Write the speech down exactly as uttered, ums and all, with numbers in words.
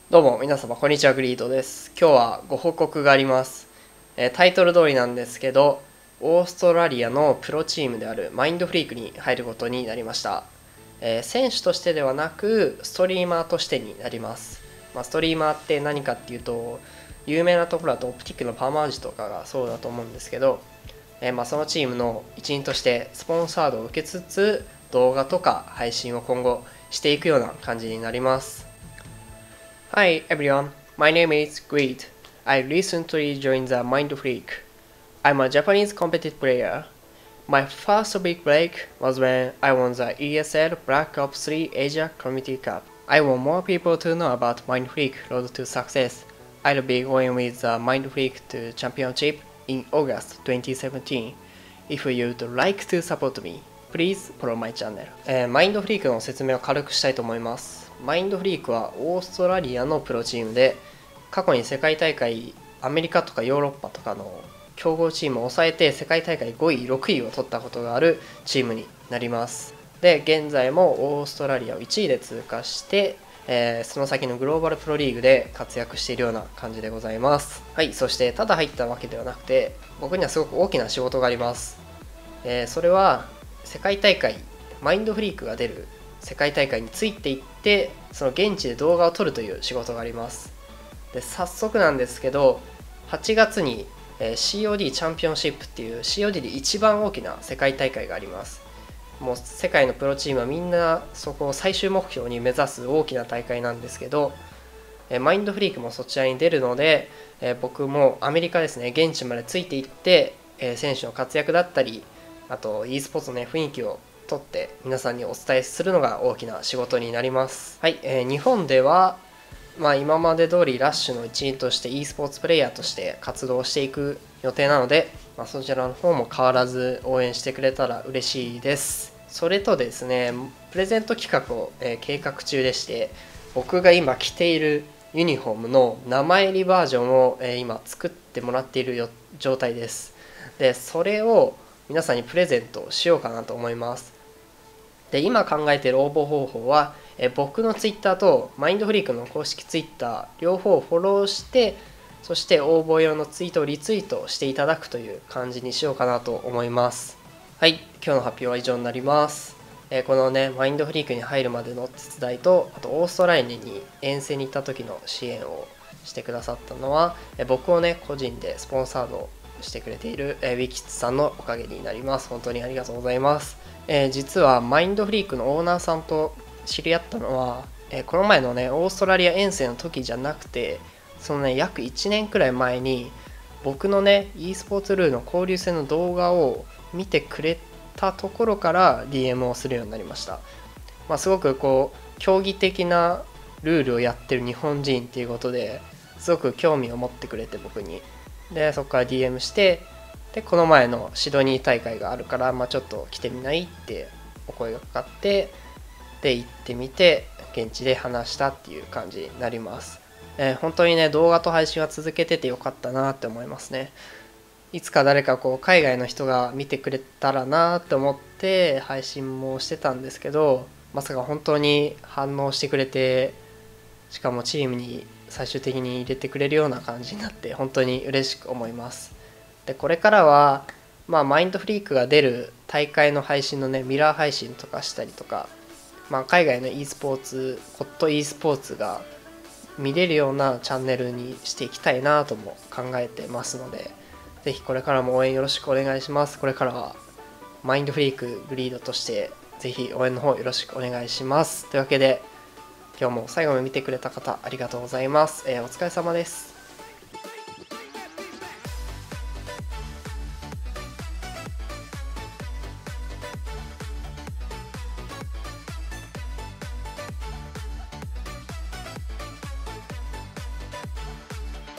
どうも皆様こんにちは、グリードです。今日はご報告があります。えータイトル通りなんですけど、オーストラリアのプロチームであるマインドフリークに入ることになりました。えー選手としてではなくストリーマーとしてになります。まあ、ストリーマーって何かっていうと、有名なところだとオプティックのパーマージとかがそうだと思うんですけど、えーまあそのチームの一員としてスポンサードを受けつつ動画とか配信を今後していくような感じになります。Hi everyone, my name is Greed. I recently joined the Mind Freak. I'm a Japanese competitive player. My first big break was when I won the E S L Black Ops three Asia Community Cup. I want more people to know about Mind Freak Road to Success. I'll be going with the Mind Freak to Championship in August twenty seventeen. If you'd like to support me, please follow my channel. えー、マインドフリークの説明を軽くしたいと思います。マインドフリークはオーストラリアのプロチームで、過去に世界大会、アメリカとかヨーロッパとかの強豪チームを抑えて世界大会ごい、ろくいを取ったことがあるチームになります。で、現在もオーストラリアをいちいで通過して、えーその先のグローバルプロリーグで活躍しているような感じでございます。はい、そしてただ入ったわけではなくて、僕にはすごく大きな仕事があります。えーそれは世界大会、マインドフリークが出る世界大会についていって、その現地で動画を撮るという仕事があります。で、早速なんですけど、はちがつにえー シーオーディー チャンピオンシップっていう シーオーディー で一番大きな世界大会があります。もう世界のプロチームはみんなそこを最終目標に目指す大きな大会なんですけど、えーマインドフリークもそちらに出るので、えー僕もアメリカですね、現地までついていって、えー選手の活躍だったり、あと e スポーツの、ね、雰囲気をとって皆さんにお伝えするのが大きな仕事になります。はい、えー日本ではまあ、今まで通りラッシュの一員として e スポーツプレイヤーとして活動していく予定なので、まあ、そちらの方も変わらず応援してくれたら嬉しいです。それとですね、プレゼント企画を、えー計画中でして、僕が今着ているユニフォームの名前入りバージョンを、えー今作ってもらっているよ状態です。で、それを皆さんにプレゼントしようかなと思います。で、今考えている応募方法は、え僕のツイッターとマインドフリークの公式ツイッター両方をフォローして、そして応募用のツイートをリツイートしていただくという感じにしようかなと思います。はい、今日の発表は以上になります。えこのね、マインドフリークに入るまでの手伝いと、あとオーストラリアに遠征に行った時の支援をしてくださったのは、え僕をね、個人でスポンサードしてくれている、えウィキッツさんのおかげになります。本当にありがとうございます。えー実はマインドフリークのオーナーさんと知り合ったのは、えーこの前のね、オーストラリア遠征の時じゃなくて、そのね、約いちねんくらい前に、僕のね、e スポーツルールの交流戦の動画を見てくれたところから ディーエム をするようになりました。まあ、すごくこう、競技的なルールをやってる日本人っていうことで、すごく興味を持ってくれて、僕に。で、そこから ディーエム して、で、この前のシドニー大会があるから、まあ、ちょっと来てみないってお声がかかって、で、行ってみて、現地で話したっていう感じになります。えー本当にね、動画と配信は続けててよかったなって思いますね。いつか誰かこう、海外の人が見てくれたらなって思って配信もしてたんですけど、まさか本当に反応してくれて、しかもチームに最終的に入れてくれるような感じになって本当に嬉しく思います。で、これからは、まあ、マインドフリークが出る大会の配信のね、ミラー配信とかしたりとか、まあ、海外の e スポーツ、ホット e スポーツが見れるようなチャンネルにしていきたいなとも考えてますので、ぜひこれからも応援よろしくお願いします。これからはマインドフリークグリードとして、ぜひ応援の方よろしくお願いします。というわけで、今日も最後まで見てくれた方ありがとうございます。えーお疲れ様です。